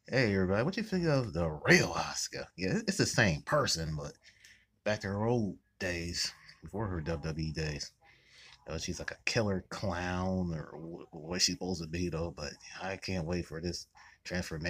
Hey everybody, what you think of the real Asuka? Yeah, it's the same person, but back to her old days, before her WWE days. She's like a killer clown or what she's supposed to be though, but I can't wait for this transformation.